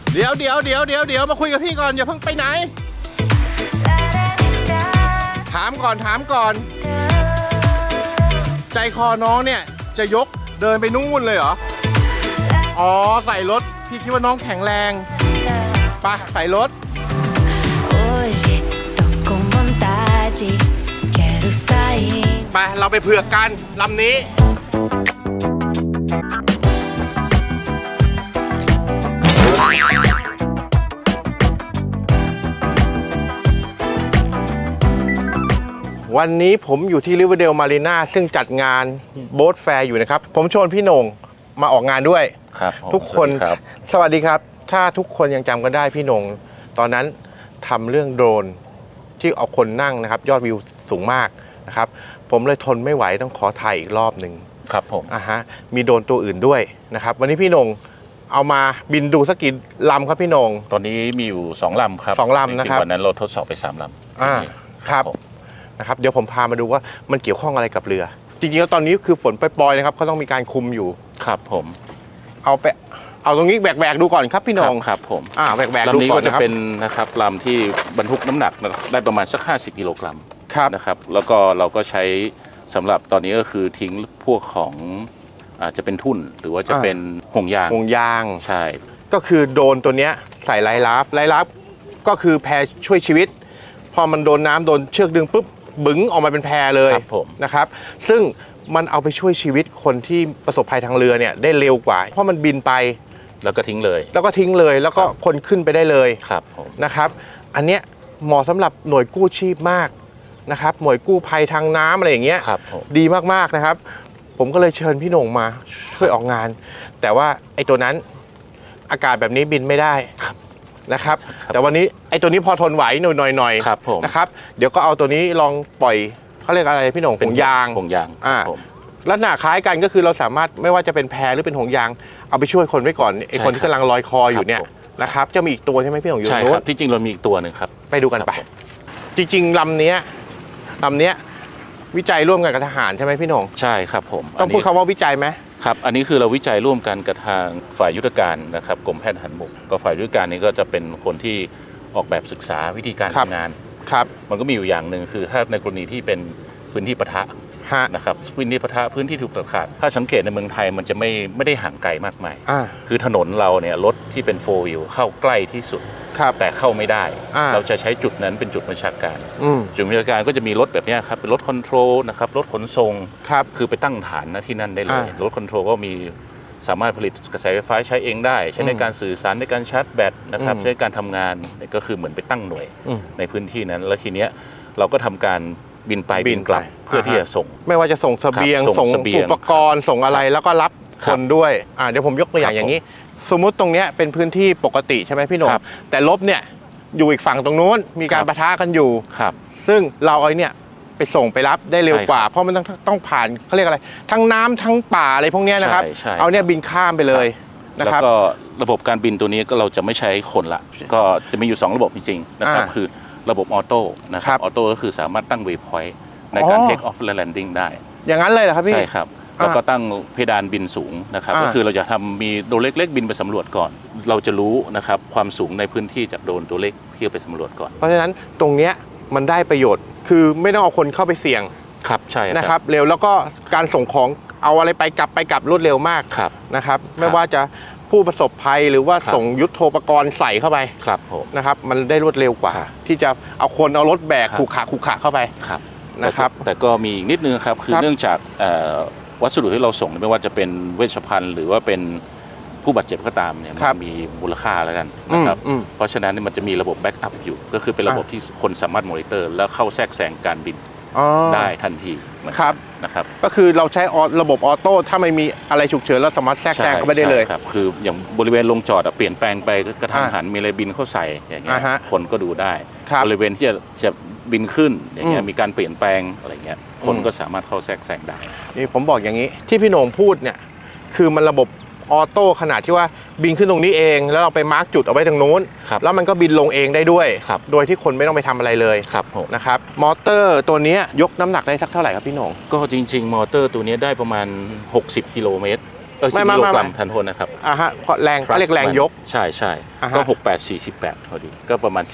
เดี๋ยวมาคุยกับพี่ก่อนอย่าเพิ่งไปไหนถามก่อนใจคอน้องเนี่ยจะยกเดินไปนู่นเลยเหรออ๋อใส่รถพี่คิดว่าน้องแข็งแรงไปใส่รถไปเราไปเผือกกันลำนี้วันนี้ผมอยู่ที่ริเวอร์เดลมารีนาซึ่งจัดงานโบ๊ทแฟร์อยู่นะครับผมชวนพี่โหน่งมาออกงานด้วยครับทุกคนสวัสดีครับถ้าทุกคนยังจำกันได้พี่โหน่งตอนนั้นทำเรื่องโดรนที่เอาคนนั่งนะครับยอดวิวสูงมากนะครับผมเลยทนไม่ไหวต้องขอถ่ายอีกรอบหนึ่งครับผมมีโดรนตัวอื่นด้วยนะครับวันนี้พี่โหน่งเอามาบินดูสักกี่ลำครับพี่โหน่งตอนนี้มีอยู่2 ลำครับ 2 ลำนะครับวันนั้นเราทดสอบไป3 ลำครับนะครับเดี๋ยวผมพามาดูว่ามันเกี่ยวข้องอะไรกับเรือจริงๆแล้วตอนนี้คือฝนปล่อยๆนะครับเขาต้องมีการคุมอยู่ครับผมเอาตรงนี้แบกดูก่อนครับพี่น้องครับผมแบกดูก่อนลำนี้ก็จะเป็นนะครับลำที่บรรทุกน้ำหนักได้ประมาณสัก50 กิโลกรัมนะครับแล้วก็เราก็ใช้สำหรับตอนนี้ก็คือทิ้งพวกของอาจจะเป็นทุ่นหรือว่าจะเป็นห่วงยางใช่ก็คือโดนตัวเนี้ยใส่ไร้ลับก็คือแพช่วยชีวิตพอมันโดนน้ำโดนเชือกดึงปุ๊บบึ้งออกมาเป็นแพเลยนะครับซึ่งมันเอาไปช่วยชีวิตคนที่ประสบภัยทางเรือเนี่ยได้เร็วกว่าเพราะมันบินไปแล้วก็ทิ้งเลยแล้วก็คนขึ้นไปได้เลยนะครับอันเนี้ยเหมาะสำหรับหน่วยกู้ชีพมากนะครับหน่วยกู้ภัยทางน้ำอะไรอย่างเงี้ยดีมากๆนะครับผมก็เลยเชิญพี่โหน่งมาช่วยออกงานแต่ว่าไอ้ตัวนั้นอากาศแบบนี้บินไม่ได้นะครับแต่วันนี้ไอ้ตัวนี้พอทนไหวหน่อยนะครับเดี๋ยวก็เอาตัวนี้ลองปล่อยเขาเรียกอะไรพี่โหน่งห่วงยางลักษณะคล้ายกันก็คือเราสามารถไม่ว่าจะเป็นแพหรือเป็นห่วงยางเอาไปช่วยคนไว้ก่อนไอ้คนที่กำลังลอยคออยู่เนี่ยนะครับจะมีอีกตัวใช่ไหมพี่โหน่งอยู่ใช่ครับที่จริงเรามีอีกตัวหนึ่งครับไปดูกันไปจริงๆลำเนี้ยวิจัยร่วมกันกับทหารใช่ไหมพี่โหน่งใช่ครับผมต้องพูดคำว่าวิจัยไหมครับอันนี้คือเราวิจัยร่วมกันกับทางฝ่ายยุทธการนะครับกรมแพทย์ทหารบกก็ฝ่ายยุทธการนี้ก็จะเป็นคนที่ออกแบบศึกษาวิธีการทำงานครับมันก็มีอยู่อย่างหนึ่งคือถ้าในกรณีที่เป็นพื้นที่ปะทะนะครับพื้นที่ปะทะพื้นที่ถูกตัดขาดถ้าสังเกตในเมืองไทยมันจะไม่ได้ห่างไกลมากมายคือถนนเราเนี่ยรถที่เป็น4 wheelเข้าใกล้ที่สุดแต่เข้าไม่ได้เราจะใช้จุดนั้นเป็นจุดบัญชาการจุดบัญชาการก็จะมีรถแบบนี้ครับเป็นรถคอนโทรลนะครับรถขนส่งคือไปตั้งฐานณที่นั่นได้เลยรถคอนโทรลก็มีสามารถผลิตกระแสไฟฟ้าใช้เองได้ใช้ในการสื่อสารในการชาร์จแบตนะครับใช้การทำงานก็คือเหมือนไปตั้งหน่วยในพื้นที่นั้นแล้วทีเนี้ยเราก็ทำการบินไปบินกลับเพื่อที่จะส่งไม่ว่าจะส่งเสบียงส่งอุปกรณ์ส่งอะไรแล้วก็รับคนด้วยเดี๋ยวผมยกตัวอย่างนี้สมมุติตรงนี้เป็นพื้นที่ปกติใช่ไหมพี่โหน่งแต่ลบเนี่ยอยู่อีกฝั่งตรงนู้นมีการปะทะกันอยู่ซึ่งเราเอาเนี่ยไปส่งไปรับได้เร็วกว่าเพราะมันต้องผ่านเขาเรียกอะไรทั้งน้ำทั้งป่าอะไรพวกนี้นะครับเอาเนี่ยบินข้ามไปเลยนะครับแล้วก็ระบบการบินตัวนี้ก็เราจะไม่ใช้คนละก็จะมีอยู่2 ระบบจริงๆนะครับคือระบบออโต้นะครับออโต้ก็คือสามารถตั้งเวย์พอยต์ในการเทคออฟและแลนดิ้งได้อย่างนั้นเลยเหรอครับพี่ใช่ครับแล้วก็ตั้งเพดานบินสูงนะครับก็คือเราจะมีโดรนเล็กๆบินไปสำรวจก่อนเราจะรู้นะครับความสูงในพื้นที่จากโดรนตัวเล็กที่ไปสำรวจก่อนเพราะฉะนั้นตรงเนี้ยมันได้ประโยชน์คือไม่ต้องเอาคนเข้าไปเสี่ยงครับใช่นะครับเร็วแล้วก็การส่งของเอาอะไรไปกลับรวดเร็วมากนะครับไม่ว่าจะผู้ประสบภัยหรือว่าส่งยุทโธปกรณ์ใส่เข้าไปนะครับมันได้รวดเร็วกว่าที่จะเอาคนเอารถแบกขู่ขะเข้าไปนะครับแต่ก็มีอีกนิดนึงครับคือเนื่องจากวัสดุที่เราส่งไม่ว่าจะเป็นเวชภัณฑ์หรือว่าเป็นผู้บาดเจ็บก็ตามเนี่ยมันมีมูลค่าแล้วกันนะครับเพราะฉะนั้นมันจะมีระบบแบ็กอัพอยู่ก็คือเป็นระบบที่คนสามารถมอนิเตอร์แล้วเข้าแทรกแซงการบินได้ทันทีนะครับก็คือเราใช้ระบบออโต้ถ้าไม่มีอะไรฉุกเฉินเราสามารถแทรกแซงเข้าไปได้เลยครับคืออย่างบริเวณลงจอดเปลี่ยนแปลงไปกระทันหันมีอะไรบินเข้าใส่อย่างเงี้ยคนก็ดูได้บริเวณที่จะบินขึ้นอย่างเงี้ยมีการเปลี่ยนแปลงอะไรเงี้ยคนก็สามารถเข้าแทรกแซงได้นี่ผมบอกอย่างนี้ที่พี่โหน่งพูดเนี่ยคือมันระบบออโต้ขนาดที่ว่าบินขึ้นตรงนี้เองแล้วเราไปมาร์กจุดเอาไว้ตรงนู้นแล้วมันก็บินลงเองได้ด้วยโดยที่คนไม่ต้องไปทำอะไรเลยนะครับมอเตอร์ตัวนี้ยกน้ำหนักได้สักเท่าไหร่ครับพี่โหน่งก็จริงๆมอเตอร์ตัวนี้ได้ประมาณ60 กิโลเมตรนะครับ 10 กิโลกรัมทันโทษนะครับฮะแรงเขาเรียกแรงยกใช่ก็68 48พอดีก็ประมาณ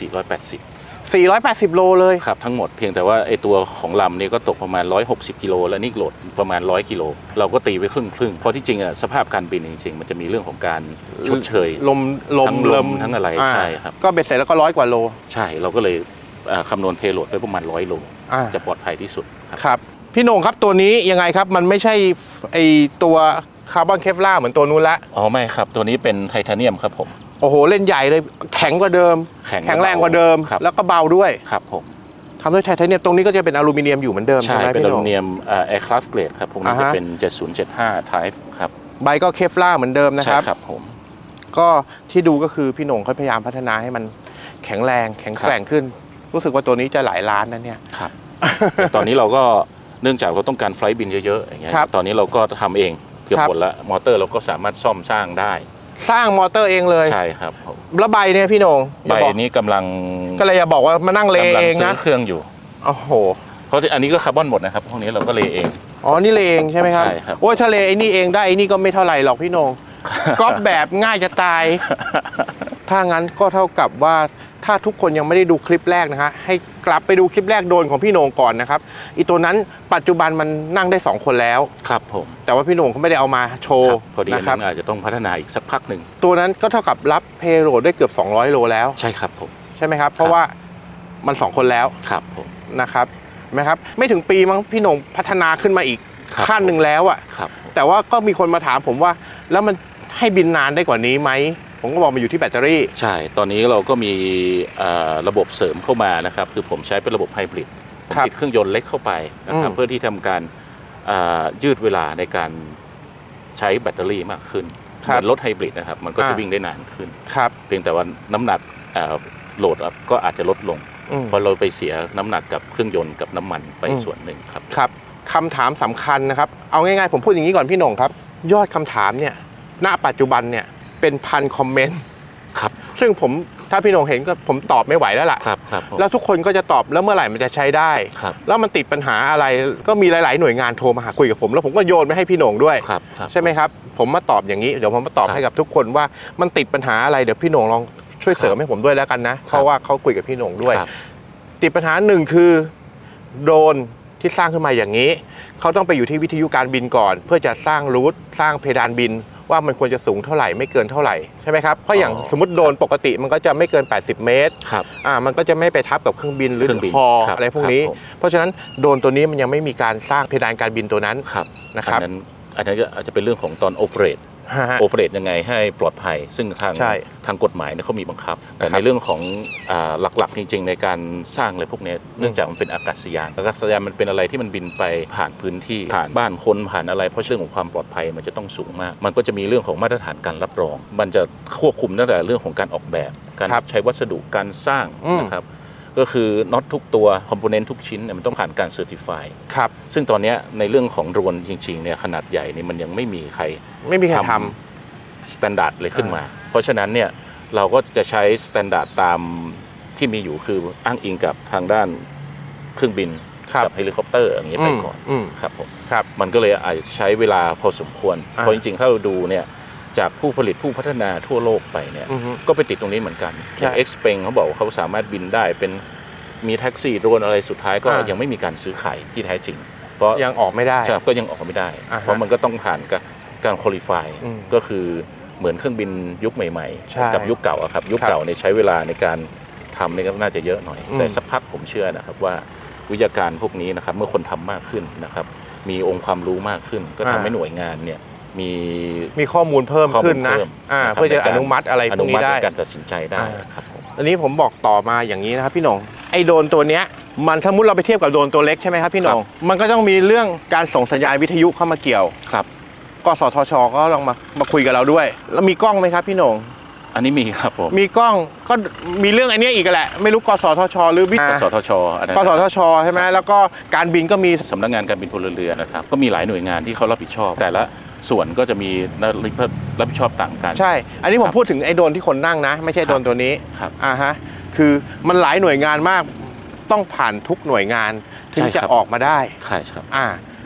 480 โลเลยครับทั้งหมดเพียงแต่ว่าไอตัวของลำนี่ก็ตกประมาณ160 กิโลแล้วนี่โหลดประมาณ100 กิโลเราก็ตีไว้ครึ่งเพราะที่จริงสภาพการบินจริงๆมันจะมีเรื่องของการชดเชยลมทั้งอะไรใช่ครับก็เบ็ดเสร็จแล้วก็100 กว่าโลใช่เราก็เลยคำนวณเพโลดไว้ประมาณ100 โลจะปลอดภัยที่สุดครับพี่โหน่งครับตัวนี้ยังไงครับมันไม่ใช่ไอตัวคาร์บอนเคฟลาร์เหมือนตัวนู้นละไม่ครับตัวนี้เป็นไทเทเนียมครับผมโอ้โหเล่นใหญ่เลยแข็งกว่าเดิมแข็งแรงกว่าเดิมแล้วก็เบาด้วยครับผมทำด้วยไทเทเนียมตรงนี้ก็จะเป็นอลูมิเนียมอยู่เหมือนเดิมใช่ไหมเป็นอลูมิเนียมaircraft grade ครับพวกนี้จะเป็น7075 type ครับใบก็เคฟลาร์เหมือนเดิมนะครับใช่ครับผมก็ที่ดูก็คือพี่โหน่งเขาพยายามพัฒนาให้มันแข็งแรงแข็งแกร่งขึ้นรู้สึกว่าตัวนี้จะหลายล้านนั่นเนี่ยครับตอนนี้เราก็เนื่องจากเราต้องการไฟล์บินเยอะๆอย่างเงี้ยตอนนี้เราก็ทำเองเกือบหมดแล้วมอเตอร์เราก็สามารถซ่อมสร้างได้สร้างมอเตอร์เองเลยใช่ครับแล้วใบเนี่ยพี่โหน่งใบนี้กำลังก็เลยจะบอกว่ามานั่งเลเองนะเครื่องอยู่โอ้โหเพราะอันนี้ก็คาร์บอนหมดนะครับพวกนี้เราก็เลเองนี่เลเองใช่ไหมครับใช่ครับโอ้ยทะเลไอ้นี่เองได้ไอ้นี่ก็ไม่เท่าไหร่หรอกพี่โหน่งก๊อปแบบง่ายจะตายถ้างั้นก็เท่ากับว่าถ้าทุกคนยังไม่ได้ดูคลิปแรกนะฮะให้กลับไปดูคลิปแรกโดนของพี่โหน่งก่อนนะครับอีตัวนั้นปัจจุบันมันนั่งได้2 คนแล้วครับผมแต่ว่าพี่โหน่งเขาไม่ได้เอามาโชว์พอดีนะครับอาจจะต้องพัฒนาอีกสักพักหนึ่งตัวนั้นก็เท่ากับรับเพโลดได้เกือบ200 โลแล้วใช่ครับผมใช่ไหมครับเพราะว่ามัน2 คนแล้วครับผมนะครับไหมครับไม่ถึงปีมั้งพี่โหน่งพัฒนาขึ้นมาอีกขั้นหนึ่งแล้วอ่ะแต่ว่าก็มีคนมาถามผมว่าแล้วมันให้บินนานได้กว่านี้ไหมผมก็บอกมันอยู่ที่แบตเตอรี่ใช่ตอนนี้เราก็มีระบบเสริมเข้ามานะครับคือผมใช้เป็นระบบไฮบริดติดเครื่องยนต์เล็กเข้าไปนะครับเพื่อที่ทำการยืดเวลาในการใช้แบตเตอรี่มากขึ้นเหมือนรถไฮบริดนะครับมันก็จะวิ่งได้นานขึ้นเพียงแต่ว่าน้ำหนักโหลดก็อาจจะลดลงเพราะเราไปเสียน้ำหนักกับเครื่องยนต์กับน้ำมันไปส่วนหนึ่งครับครับคำถามสำคัญนะครับเอาง่ายๆผมพูดอย่างนี้ก่อนพี่โหน่งครับยอดคำถามเนี่ยณปัจจุบันเนี่ยเป็นพันคอมเมนต์ครับซึ่งผมถ้าพี่โหน่งเห็นก็ผมตอบไม่ไหวแล้วล่ะครับแล้วทุกคนก็จะตอบแล้วเมื่อไหร่มันจะใช้ได้แล้วมันติดปัญหาอะไรก็มีหลายๆหน่วยงานโทรมาหาคุยกับผมแล้วผมก็โยนไปให้พี่โหน่งด้วยใช่ไหมครับผมมาตอบอย่างนี้เดี๋ยวผมมาตอบให้กับทุกคนว่ามันติดปัญหาอะไรเดี๋ยวพี่โหน่งลองช่วยเสริมให้ผมด้วยแล้วกันนะเพราะว่าเขาคุยกับพี่โหน่งด้วยติดปัญหาหนึ่งคือโดรนที่สร้างขึ้นมาอย่างนี้เขาต้องไปอยู่ที่วิทยุการบินก่อนเพื่อจะสร้างรูทสร้างเพดานบินว่ามันควรจะสูงเท่าไหร่ไม่เกินเท่าไหร่ใช่ไหมครับเพราะอย่างสมมติโดรนปกติมันก็จะไม่เกิน80 เมตรมันก็จะไม่ไปทับกับเครื่องบินหรือฮออะไรพวกนี้เพราะฉะนั้นโดรนตัวนี้มันยังไม่มีการสร้างเพดานการบินตัวนั้นนะครับอันนั้นอาจจะเป็นเรื่องของตอนโอเปเรตยังไงให้ปลอดภัยซึ่งทางกฎหมายเนี่ยเขามีบังคับแต่ในเรื่องของหลักๆจริงๆในการสร้างอะไรพวกนี้เนื่องจากมันเป็นอากาศยานมันเป็นอะไรที่มันบินไปผ่านพื้นที่ผ่านบ้านคนผ่านอะไรเพราะเรื่องของความปลอดภัยมันจะต้องสูงมากมันก็จะมีเรื่องของมาตรฐานการรับรองมันจะควบคุมตั้งแต่เรื่องของการออกแบบการใช้วัสดุการสร้างนะครับก็คือน็อตทุกตัวคอมโพเนนต์ทุกชิ้นเนี่ยมันต้องผ่านการเซอร์ติฟายครับซึ่งตอนนี้ในเรื่องของโดรนจริงๆเนี่ยขนาดใหญ่นี่มันยังไม่มีใครทำสแตนดาร์ดเลยขึ้นมาเพราะฉะนั้นเนี่ยเราก็จะใช้สแตนดาร์ดตามที่มีอยู่คืออ้างอิงกับทางด้านเครื่องบินกับเฮลิคอปเตอร์อย่างนี้ไปก่อนครับผมมันก็เลยอาจจะใช้เวลาพอสมควรเพราะจริงๆถ้าเราดูเนี่ยจากผู้ผลิตผู้พัฒนาทั่วโลกไปเนี่ยก็ไปติดตรงนี้เหมือนกันอย่าง Xpeng เขาบอกเขาสามารถบินได้เป็นมีแท็กซี่โดรนอะไรสุดท้ายก็ยังไม่มีการซื้อขายที่แท้จริงเพราะยังออกไม่ได้ก็ยังออกไม่ได้เพราะมันก็ต้องผ่านการคุริฟายก็คือเหมือนเครื่องบินยุคใหม่ๆกับยุคเก่าครับยุคเก่าเนี่ยใช้เวลาในการทำนี่ก็น่าจะเยอะหน่อยแต่สักพักผมเชื่อนะครับว่าวิทยาการพวกนี้นะครับเมื่อคนทำมากขึ้นนะครับมีองค์ความรู้มากขึ้นก็ทำให้หน่วยงานเนี่ยมีข้อมูลเพิ่มขึ้นนะเพื่อจะอนุมัติอะไรพวกนี้ได้การตัดสินใจได้ครับอันนี้ผมบอกต่อมาอย่างนี้นะครับพี่หน่งไอ้โดรนตัวเนี้ยมันสมมติเราไปเทียบกับโดรนตัวเล็กใช่ไหมครับพี่หน่งมันก็ต้องมีเรื่องการส่งสัญญาณวิทยุเข้ามาเกี่ยวครับกสทช.ก็ลองมาคุยกับเราด้วยแล้วมีกล้องไหมครับพี่หน่งอันนี้มีครับผมมีกล้องก็มีเรื่องอันนี้อีกแหละไม่รู้กสทช.หรือกสทช. กสทช.ใช่ไหมแล้วก็การบินก็มีสำนักงานการบินพลเรือนนะครับก็มีหลายหน่วยงานที่เขารับผิดชอบแต่ละส่วนก็จะมีรับผิดชอบต่างกันใช่อันนี้ผมพูดถึงไอ้โดรนที่คนนั่งนะไม่ใช่โดรนตัวนี้ครับคือมันหลายหน่วยงานมากต้องผ่านทุกหน่วยงานถึงจะออกมาได้ใช่ครับ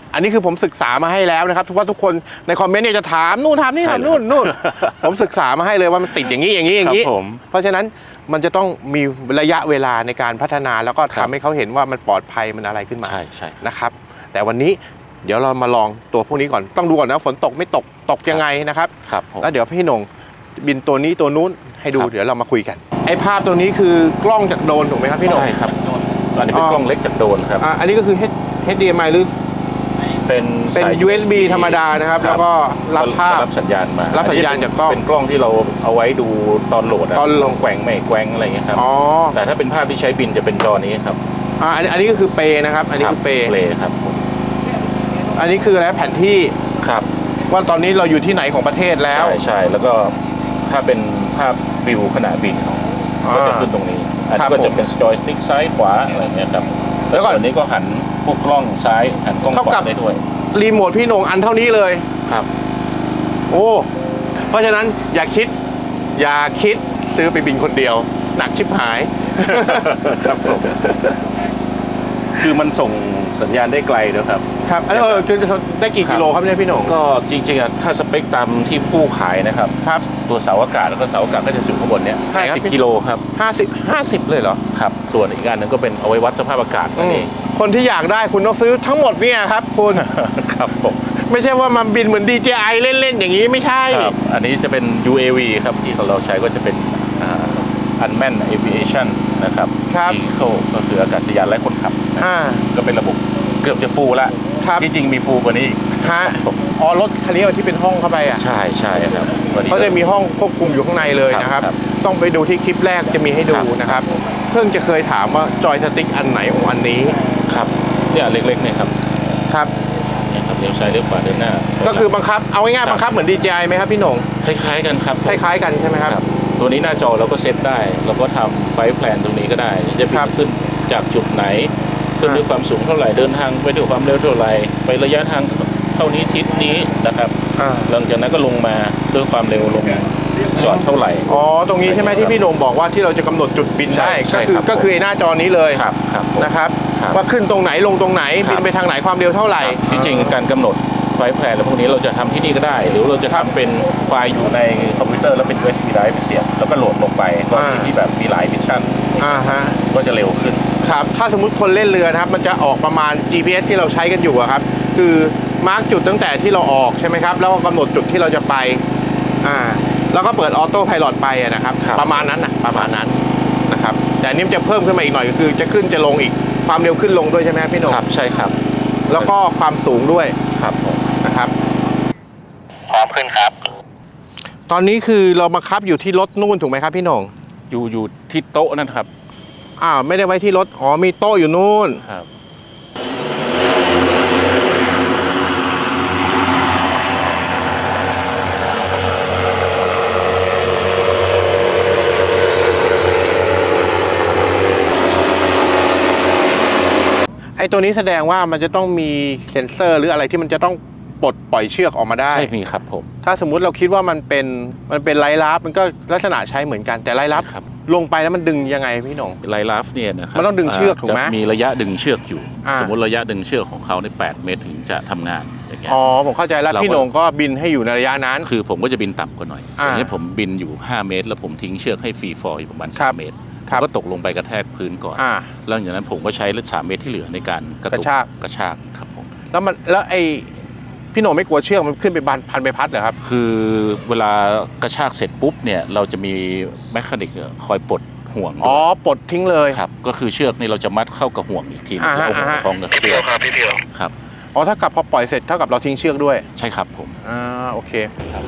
อันนี้คือผมศึกษามาให้แล้วนะครับทุกคนในคอมเมนต์เนี่ยจะถามนู่นถามนี่ถามนู่นผมศึกษามาให้เลยว่ามันติดอย่างนี้เพราะฉะนั้นมันจะต้องมีระยะเวลาในการพัฒนาแล้วก็ทำให้เขาเห็นว่ามันปลอดภัยมันอะไรขึ้นมาใช่นะครับแต่วันนี้เดี๋ยวเรามาลองตัวพวกนี้ก่อนต้องดูก่อนนะฝนตกไม่ตกยังไงนะครับแล้วเดี๋ยวพี่หนงบินตัวนี้ตัวนู้นให้ดูเดี๋ยวเรามาคุยกันไอ้ภาพตัวนี้คือกล้องจากโดรนถูกไหมครับพี่หนงใช่ครับอันนี้เป็นกล้องเล็กจากโดรนครับอันนี้ก็คือ HDMI หรือเป็น USB ธรรมดานะครับแล้วก็รับภาพรับสัญญาณมารับสัญญาณจากกล้องเป็นกล้องที่เราเอาไว้ดูตอนโหลดตอนลงแกว่งไม่แกว่งอะไรอย่างเงี้ยครับแต่ถ้าเป็นภาพที่ใช้บินจะเป็นจอนี้ครับอันนี้ก็คือเปนะครับอันนี้คือเปครับอันนี้คืออะไรแผนที่ครับว่าตอนนี้เราอยู่ที่ไหนของประเทศแล้วใช่แล้วก็ถ้าเป็นภาพวิวขณะบินก็จะขึ้นตรงนี้อันนี้ก็จะเป็นจอยสติ๊กซ้ายขวาอะไรเงี้ยครับแล้วส่วนนี้ก็หันพวกกล้องซ้ายหันกล้องขวาได้ด้วยรีโมทพี่หนงอันเท่านี้เลยครับโอ้เพราะฉะนั้นอย่าคิดซื้อไปบินคนเดียวหนักชิบหายครับผมคือมันส่งสัญญาณได้ไกลด้วยครับครับคือได้กี่กิโลครับเนี่ยพี่หนงก็จริงๆถ้าสเปคตามที่ผู้ขายนะครับตัวเสาอากาศแล้วก็เสาอากาศก็จะสูงข้างบนเนี่ย50 กิโลครับ 50เลยเหรอครับส่วนอีกอันนึงก็เป็นเอาไว้วัดสภาพอากาศนั่นเองคนที่อยากได้คุณต้องซื้อทั้งหมดเนี่ยครับคุณครับผมไม่ใช่ว่ามันบินเหมือน DJI เล่นๆอย่างนี้ไม่ใช่ครับอันนี้จะเป็น UAV ครับที่เราใช้ก็จะเป็นUnmanned Aviation นะครับVehicle ก็คืออากาศยานไร้คนขับก็เป็นระบบเกือบจะฟูลละที่จริงมีฟูลกว่านี้อีกรถคันนี้ที่เป็นห้องเข้าไปใช่ครับเขาจะมีห้องควบคุมอยู่ข้างในเลยนะครับต้องไปดูที่คลิปแรกจะมีให้ดูนะครับเพิ่งจะเคยถามว่าจอยสติ๊กอันไหนของอันนี้ครับเนี่ยเล็กๆเนี่ยครับเนี่ยครับเลี้ยวซ้ายเลี้ยวขวาเดินหน้าก็คือบังคับเอาง่ายๆบังคับเหมือน DJI ไหมครับพี่หนงคล้ายๆกันครับคล้ายๆกันใช่ไหมครับตัวนี้หน้าจอเราก็เซตได้เราก็ทำไฟล์แพลนตรงนี้ก็ได้จะบินขึ้นจากจุดไหนขึ้นด้วยความสูงเท่าไหร่เดินทางไปด้วยความเร็วเท่าไหร่ไประยะทางเท่านี้ทิศนี้นะครับหลังจากนั้นก็ลงมาด้วยความเร็วลงจอดเท่าไหร่ตรงนี้ใช่ไหมที่พี่หนงบอกว่าที่เราจะกำหนดจุดบินได้ก็คือหน้าจอนี้เลยนะครับว่าขึ้นตรงไหนลงตรงไหนบินไปทางไหนความเร็วเท่าไหร่ที่จริงการกำหนดไฟล์แพลนแล้วพวกนี้เราจะทำที่นี่ก็ได้หรือเราจะทำเป็นไฟล์อยู่ในคอมพิวเตอร์แล้วเป็น USB drive ไปเสียบแล้วก็โหลดลงไปกรณีที่แบบมีหลายมิชชั่นก็จะเร็วขึ้นครับถ้าสมมุติคนเล่นเรือนะครับมันจะออกประมาณ GPS ที่เราใช้กันอยู่ครับคือมาร์กจุดตั้งแต่ที่เราออกใช่ไหมครับแล้วก็กำหนดจุดที่เราจะไปแล้วก็เปิดออโต้ไพลอตไปนะครับประมาณนั้นนะครับแต่อันนี้จะเพิ่มขึ้นมาอีกหน่อยก็คือจะขึ้นจะลงอีกความเร็วขึ้นลงด้วยใช่ไหมพี่หนงครับใช่ครับแล้วก็ความสูงด้วยครับนะครับพร้อมขึ้นครับตอนนี้คือเราบังคับอยู่ที่รถนู่นถูกไหมครับพี่หนงอยู่ที่โต๊ะนั่นครับไม่ได้ไว้ที่รถมีโต๊ะอยู่นู่นครับไอ้ตัวนี้แสดงว่ามันจะต้องมีเซ็นเซอร์หรืออะไรที่มันจะต้องปลดปล่อยเชือกออกมาได้ใช่มีครับผมถ้าสมมุติเราคิดว่ามันเป็นไลลาฟมันก็ลักษณะใช้เหมือนกันแต่ไลลาฟลงไปแล้วมันดึงยังไงพี่หนงไลลาฟเนี่ยนะครับมันต้องดึงเชือกถูกไหมจะมีระยะดึงเชือกอยู่สมมติระยะดึงเชือกของเขาใน8 เมตรถึงจะทำงานอย่างเงี้ยผมเข้าใจแล้วพี่หนงก็บินให้อยู่ในระยะนั้นคือผมก็จะบินต่ำกว่าหน่อยส่วนนี้ผมบินอยู่5 เมตรแล้วผมทิ้งเชือกให้ฟรีฟอร์อยู่ประมาณ3 เมตรก็ตกลงไปกระแทกพื้นก่อนหลังจากนั้นผมก็ใช้3 เมตรที่เหลือในการกระชากครับผมแล้วไอ้พี่หนงไม่กลัวเชือกมันขึ้นไปพันไปพัดเหรอครับคือเวลากระชากเสร็จปุ๊บเนี่ยเราจะมีแมคานิกคอยปลดห่วงปลดทิ้งเลยครับก็คือเชือกนี่เราจะมัดเข้ากับห่วงอีกทีแล้วเอาห่วงคล้องกับเชือกครับพี่เดียวครับถ้ากับพอปล่อยเสร็จเท่ากับเราทิ้งเชือกด้วยใช่ครับผมโอเคครับ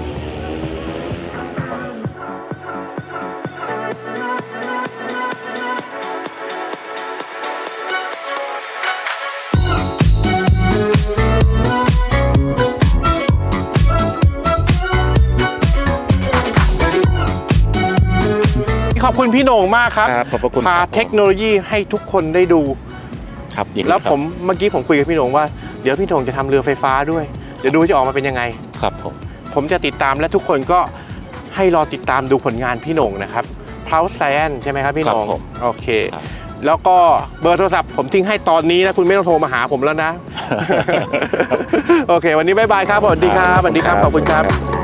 ขอบคุณพี่โหน่งมากครับพาเทคโนโลยีให้ทุกคนได้ดูครับแล้วเมื่อกี้ผมคุยกับพี่โหน่งว่าเดี๋ยวพี่โหน่งจะทำเรือไฟฟ้าด้วยเดี๋ยวดูจะออกมาเป็นยังไงครับผมจะติดตามและทุกคนก็ให้รอติดตามดูผลงานพี่โหน่งนะครับProud Science ใช่ไหมครับพี่โหน่งโอเคแล้วก็เบอร์โทรศัพท์ผมทิ้งให้ตอนนี้นะคุณไม่ต้องโทรมาหาผมแล้วนะโอเควันนี้บ๊ายบายครับสวัสดีครับสวัสดีครับขอบคุณครับ